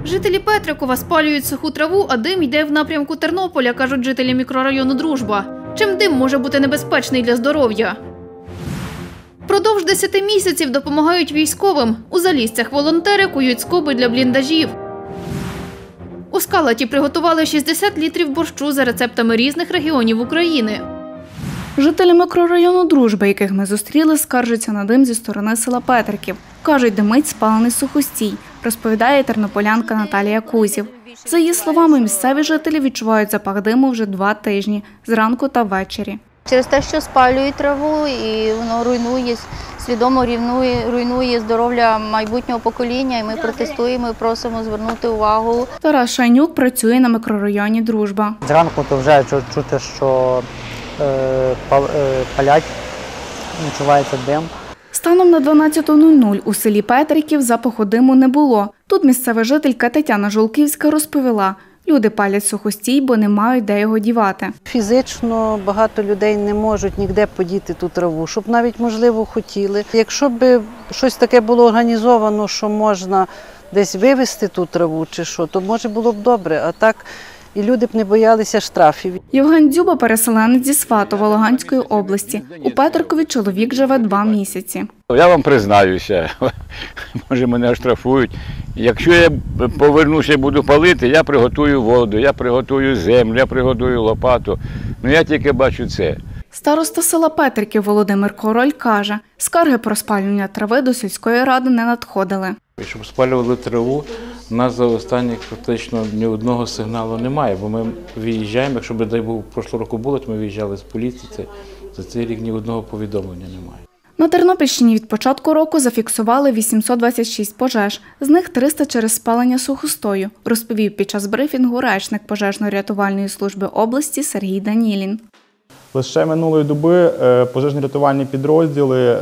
Жителі Петрикова спалюють суху траву, а дим йде в напрямку Тернополя, кажуть жителі мікрорайону «Дружба». Чим дим може бути небезпечний для здоров'я? Продовж 10 місяців допомагають військовим. У Заліссях волонтери кують скоби для бліндажів. У Скалаті приготували 60 літрів борщу за рецептами різних регіонів України. Жителі мікрорайону «Дружба», яких ми зустріли, скаржаться на дим зі сторони села Петриків. Кажуть, димить спалений сухостій, розповідає тернополянка Наталія Кузів. За її словами, місцеві жителі відчувають запах диму вже 2 тижні – зранку та ввечері. Через те, що спалюють траву і воно свідомо руйнує здоров'я майбутнього покоління, і ми протестуємо і просимо звернути увагу. Тарас Шайнюк працює на мікрорайоні «Дружба». Зранку то вже чути, що палять, відчувається дим. Станом на 12:00 у селі Петриків запаху диму не було. Тут місцева жителька Тетяна Жолківська розповіла, люди палять сухостій, бо не мають де його дівати. Фізично багато людей не можуть ніде подіти ту траву, щоб навіть, можливо, хотіли. Якщо б щось таке було організовано, що можна десь вивезти ту траву чи що, то може було б добре, а так і люди б не боялися штрафів. Євген Дзюба – переселенець зі Сватова Луганської області. У Петрикові чоловік живе 2 місяці. Я вам признаюся, може мене оштрафують. Якщо я повернуся і буду палити, я приготую воду, я приготую землю, я приготую лопату. Ну я тільки бачу це. Староста села Петриків Володимир Король каже, скарги про спалювання трави до сільської ради не надходили. Щоб спалювали траву, у нас за останніх практично ні одного сигналу немає, бо ми виїжджаємо, якщо б, дай Бог, прошлого року було, то ми виїжджали з поліції, за цей рік ні одного повідомлення немає. На Тернопільщині від початку року зафіксували 826 пожеж, з них 300 через спалення сухостою, розповів під час брифінгу речник пожежно-рятувальної служби області Сергій Данілін. Лише минулої доби пожежно-рятувальні підрозділи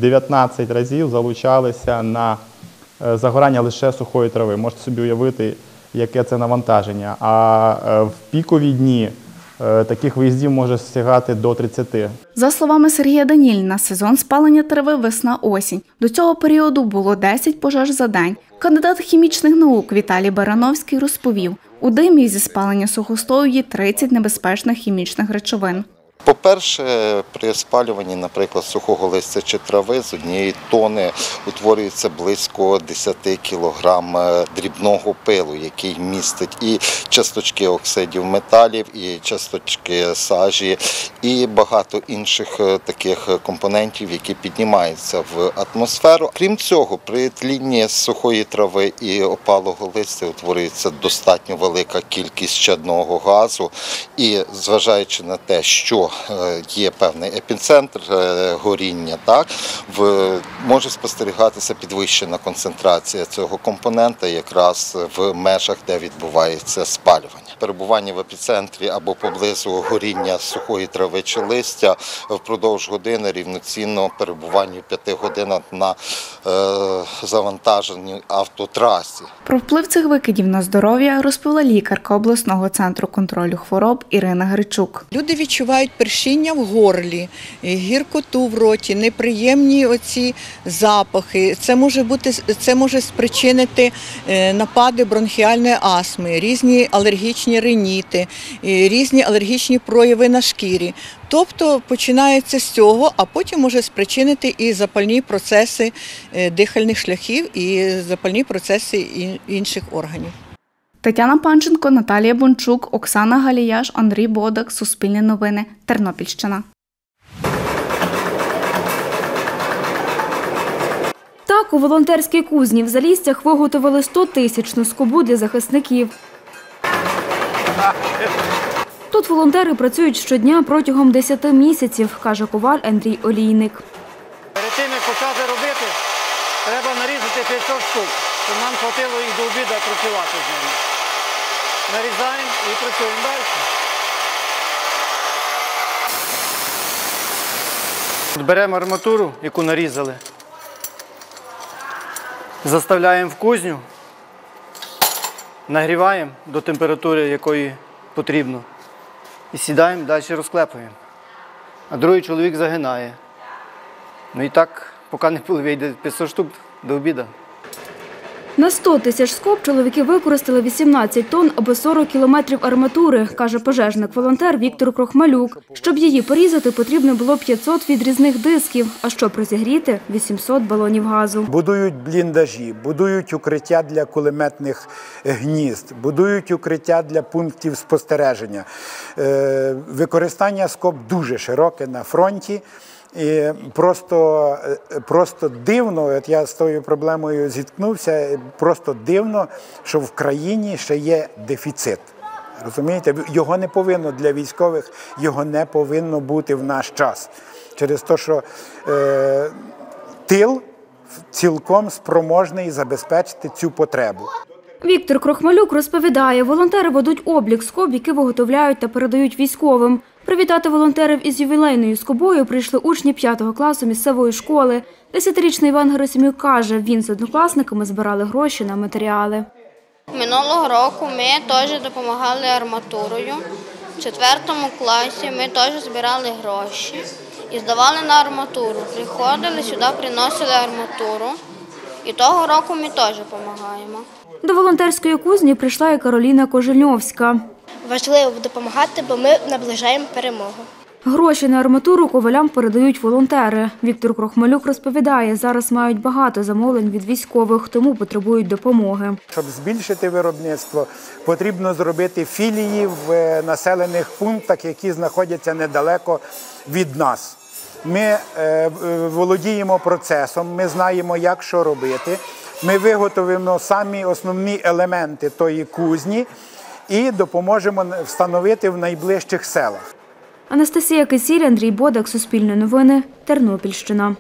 19 разів залучалися на загорання лише сухої трави. Можете собі уявити, яке це навантаження. А в пікові дні таких виїздів може сягати до 30. За словами Сергія Даніліна, сезон спалення трави весна-осінь. До цього періоду було 10 пожеж за день. Кандидат хімічних наук Віталій Барановський розповів, у димі зі спалення сухостою є 30 небезпечних хімічних речовин. По-перше, при спалюванні, наприклад, сухого листя чи трави з 1 тонни утворюється близько 10 кілограм дрібного пилу, який містить і часточки оксидів металів, і часточки сажі, і багато інших таких компонентів, які піднімаються в атмосферу. Крім цього, при тлінні сухої трави і опалого листя утворюється достатньо велика кількість чадного газу, і зважаючи на те, що є певний епіцентр горіння, може спостерігатися підвищена концентрація цього компонента якраз в межах, де відбувається спалювання. Перебування в епіцентрі або поблизу горіння сухої трави чи листя впродовж години рівноцінно перебуванню 5 годин на завантаженій автотрасі. Про вплив цих викидів на здоров'я розповіла лікарка обласного центру контролю хвороб Ірина Гричук. Люди відчувають першіння в горлі, гіркоту в роті, неприємні оці запахи. Це може спричинити напади бронхіальної астми, різні алергічні риніти, різні алергічні прояви на шкірі. Тобто починається з цього, а потім може спричинити і запальні процеси дихальних шляхів, і запальні процеси інших органів. Тетяна Панченко, Наталія Бончук, Оксана Галіяш, Андрій Бодак. Суспільне новини. Тернопільщина. Так, у волонтерській кузні в Заліссях виготовили 100-тисячну скобу для захисників. Тут волонтери працюють щодня протягом 10 місяців, каже коваль Андрій Олійник. Перед тим, як почати робити, треба нарізати 500 штук, щоб нам хватило і до обіду працювати з ними. Нарізаємо і працюємо далі. Беремо арматуру, яку нарізали, заставляємо в кузню, нагріваємо до температури, якої потрібно, і сідаємо, далі розклепуємо. А другий чоловік загинає. Ну і так, поки не вийде 500 штук до обіду. На 100 тисяч скоб чоловіки використали 18 тонн або 40 кілометрів арматури, каже пожежник-волонтер Віктор Крохмалюк. Щоб її порізати, потрібно було 500 відрізних дисків, а щоб розігріти – 800 балонів газу. Будують бліндажі, будують укриття для кулеметних гнізд, будують укриття для пунктів спостереження. Використання скоб дуже широке на фронті. І просто дивно, от я з тою проблемою зіткнувся, просто дивно, що в країні ще є дефіцит. Розумієте? Його не повинно для військових, його не повинно бути в наш час. Через те, що тил цілком спроможний забезпечити цю потребу. Віктор Крохмалюк розповідає, волонтери ведуть облік скоб, які виготовляють та передають військовим. Привітати волонтерів із ювілейною скобою прийшли учні 5 класу місцевої школи. 10-річний Іван Герасимюк каже, він з однокласниками збирали гроші на матеріали. Минулого року ми теж допомагали арматурою. В 4 класі ми теж збирали гроші і здавали на арматуру. Приходили сюди, приносили арматуру. І того року ми теж допомагаємо. До волонтерської кузні прийшла і Кароліна Кожельновська. Важливо допомагати, бо ми наближаємо перемогу. Гроші на арматуру ковалям передають волонтери. Віктор Крохмалюк розповідає, зараз мають багато замовлень від військових, тому потребують допомоги. Щоб збільшити виробництво, потрібно зробити філії в населених пунктах, які знаходяться недалеко від нас. Ми володіємо процесом, ми знаємо, як що робити. Ми виготовимо самі основні елементи тої кузні і допоможемо встановити в найближчих селах. Анастасія Кисіль, Андрій Бодак, Суспільне новини, Тернопільщина.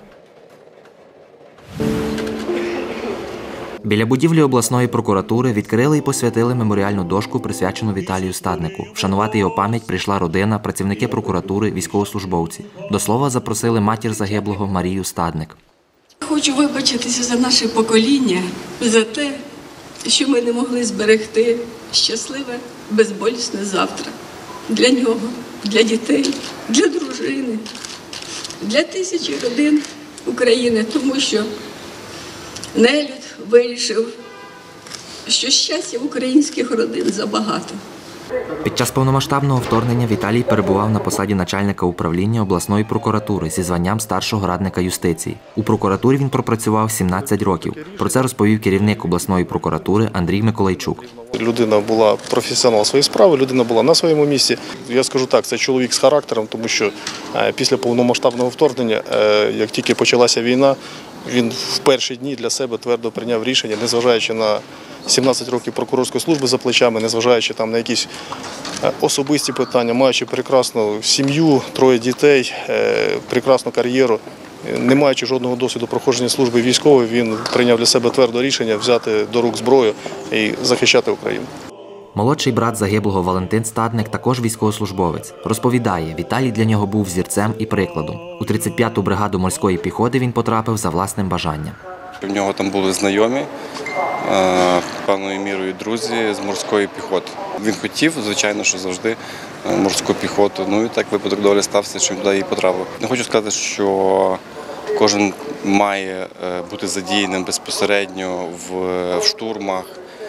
Біля будівлі обласної прокуратури відкрили і посвятили меморіальну дошку, присвячену Віталію Стаднику. Вшанувати його пам'ять прийшла родина, працівники прокуратури, військовослужбовці. До слова запросили матір загиблого Марію Стадник. Хочу вибачитися за наше покоління, за те, що ми не могли зберегти щасливе, безболісне завтра. Для нього, для дітей, для дружини, для тисячі родин України, тому що нелюд вирішив, що щастя українських родин забагато. Під час повномасштабного вторгнення Віталій перебував на посаді начальника управління обласної прокуратури зі званням старшого радника юстиції. У прокуратурі він пропрацював 17 років. Про це розповів керівник обласної прокуратури Андрій Миколайчук. Людина була професіонал своєї справи, людина була на своєму місці. Я скажу так, це чоловік з характером, тому що після повномасштабного вторгнення, як тільки почалася війна, він в перші дні для себе твердо прийняв рішення, незважаючи на 17 років прокурорської служби за плечами, незважаючи там на якісь особисті питання, маючи прекрасну сім'ю, 3 дітей, прекрасну кар'єру, не маючи жодного досвіду проходження служби військової, він прийняв для себе твердо рішення взяти до рук зброю і захищати Україну. Молодший брат загиблого Валентин Стадник також військовослужбовець. Розповідає, Віталій для нього був взірцем і прикладом. У 35-ту бригаду морської піхоти він потрапив за власним бажанням. В нього там були знайомі, певною мірою друзі з морської піхоти. Він хотів, звичайно, що завжди морську піхоту. Ну і так випадок долі стався, що він туди і потрапив. Не хочу сказати, що кожен має бути задіяним безпосередньо в штурмах.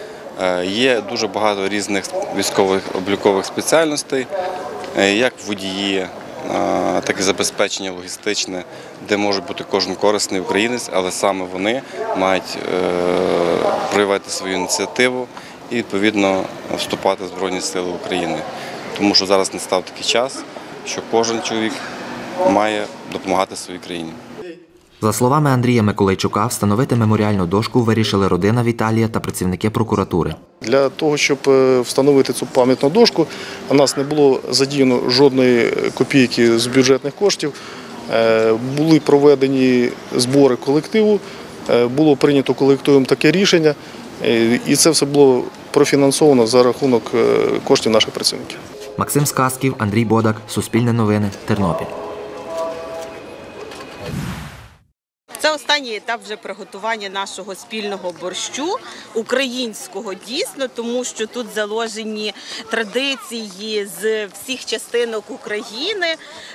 Є дуже багато різних військових облікових спеціальностей, як водії, так і забезпечення логістичне, де може бути кожен корисний українець, але саме вони мають проявити свою ініціативу і, відповідно, вступати в Збройні Сили України. Тому що зараз настав такий час, що кожен чоловік має допомагати своїй країні. За словами Андрія Миколайчука, встановити меморіальну дошку вирішили родина Віталія та працівники прокуратури. Для того, щоб встановити цю пам'ятну дошку, у нас не було задіяно жодної копійки з бюджетних коштів. Були проведені збори колективу, було прийнято колективом таке рішення, і це все було профінансовано за рахунок коштів наших працівників. Максим Сказків, Андрій Бодак, Суспільне новини, Тернопіль. Це останній етап вже приготування нашого спільного борщу, українського дійсно, тому що тут заложені традиції з всіх частинок України.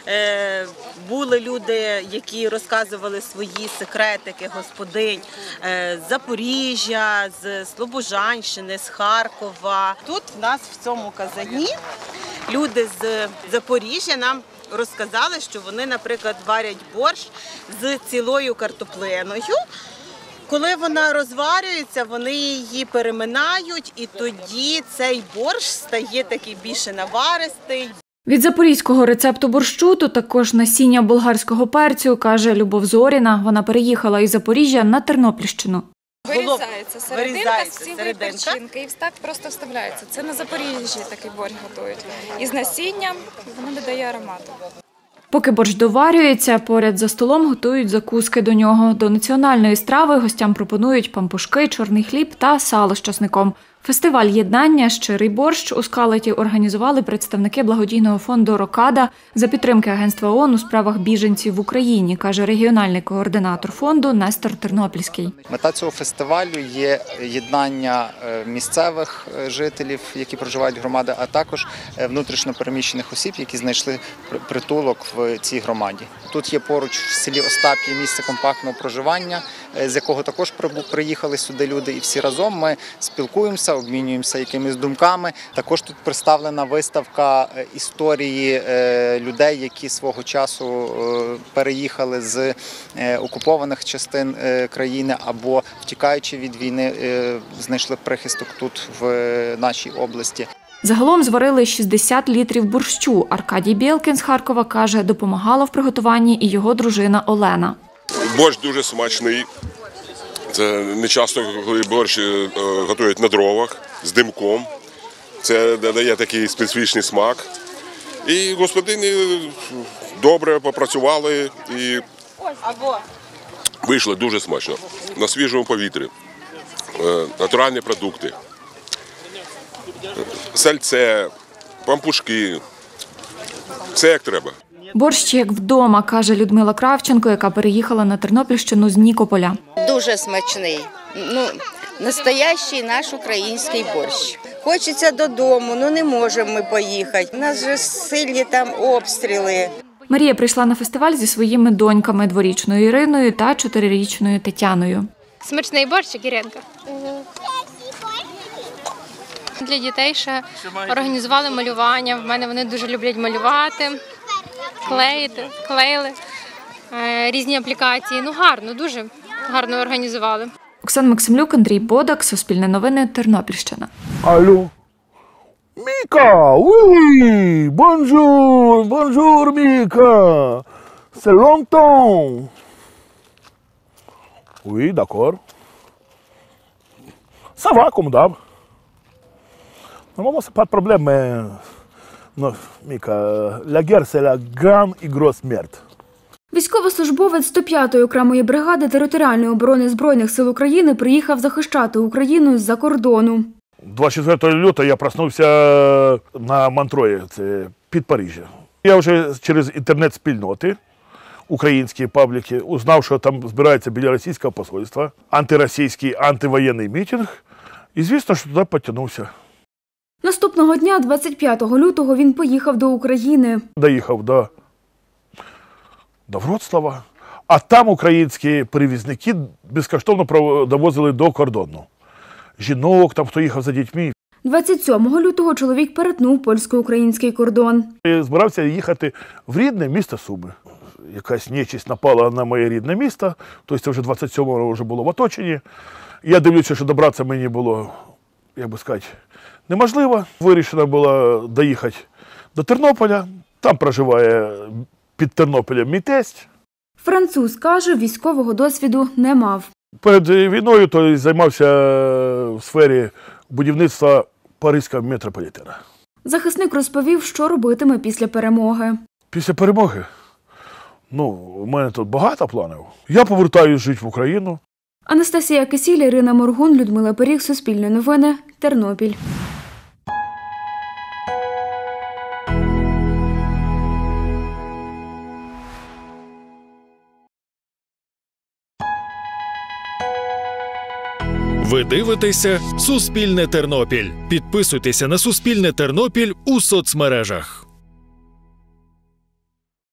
Були люди, які розказували свої секретики господинь з Запоріжжя, з Слобожанщини, з Харкова. Тут в нас в цьому казані люди з Запоріжжя нам розказали, що вони, наприклад, варять борщ з цілою картоплиною. Коли вона розварюється, вони її переминають, і тоді цей борщ стає такий більше наваристий. Від запорізького рецепту борщу тут також насіння болгарського перцю, каже Любов Зоріна. Вона переїхала із Запоріжжя на Тернопільщину. Вирізається серединка з цілої перчинки і так просто вставляється. Це на Запоріжжі такий борщ готують. Із насінням воно додає аромату. Поки борщ доварюється, поряд за столом готують закуски до нього. До національної страви гостям пропонують пампушки, чорний хліб та сало з часником. Фестиваль єднання «Щирий борщ» у Скалаті організували представники благодійного фонду «Рокада» за підтримки Агентства ООН у справах біженців в Україні, каже регіональний координатор фонду Нестор Тернопільський. Мета цього фестивалю є єднання місцевих жителів, які проживають в громаді, а також внутрішньо переміщених осіб, які знайшли притулок в цій громаді. Тут є поруч в селі Остап'я місце компактного проживання, з якого також приїхали сюди люди, і всі разом ми спілкуємося, обмінюємося якимись думками. Також тут представлена виставка історії людей, які свого часу переїхали з окупованих частин країни або, втікаючи від війни, знайшли прихисток тут, в нашій області. Загалом зварили 60 літрів борщу. Аркадій Білкін з Харкова каже, допомагала в приготуванні і його дружина Олена. Борщ дуже смачний. Це не часто, коли борщ готують на дровах з димком. Це дає такий специфічний смак. І господині добре попрацювали і вийшло дуже смачно. На свіжому повітрі, натуральні продукти. Сальце, пампушки, все як треба. Борщ як вдома, каже Людмила Кравченко, яка переїхала на Тернопільщину з Нікополя. Дуже смачний, настоящий наш український борщ. Хочеться додому, не можемо ми поїхати. У нас же сильні там обстріли. Марія прийшла на фестиваль зі своїми доньками – 2-річною Іриною та 4-річною Тетяною. Смачний борщик, Іринка? Для дітей ще організували малювання. В мене вони дуже люблять малювати, клеїли різні аплікації. Гарно, дуже гарно організували. Оксана Максимлюк, Андрій Бодак, Суспільне новини, Тернопільщина. Алло. Міка, уй, бонжур, Міка. C'est longtemps. Oui, d'accord. Ça va, comme d'hab. Normalement, c'est pas de problème, mais... Non, Mika, la guerre, c'est la grande et grosse merde. Військовослужбовець 105-ї окремої бригади територіальної оборони Збройних сил України приїхав захищати Україну з-за кордону. 24 лютого я проснувся на Монтрої, це під Парижем. Я вже через інтернет-спільноти, українські пабліки, узнав, що там збирається біля російського посольства антиросійський, антивоєнний мітинг. І звісно, що туди потягнувся. Наступного дня, 25 лютого, він поїхав до України. Доїхав до Вроцлава, а там українські перевізники безкоштовно довозили до кордону. Жінок, там хто їхав за дітьми. 27 лютого чоловік перетнув польсько-український кордон. Я збирався їхати в рідне місто Суми. Якась нечисть напала на моє рідне місто, тобто це вже 27-го вже було в оточенні. Я дивлюся, що добратися мені було, як би сказати, неможливо. Вирішено було доїхати до Тернополя, там проживає під Тернополем мій тесть. Француз каже, військового досвіду не мав. Перед війною то займався в сфері будівництва Паризького метрополітена. Захисник розповів, що робитиме після перемоги. Після перемоги? У мене тут багато планів. Я повертаюся жити в Україну. Анастасія Кисіль, Ірина Моргун, Людмила Періг, Суспільне новини, Тернопіль. Ви дивитеся «Суспільне Тернопіль». Підписуйтеся на «Суспільне Тернопіль» у соцмережах.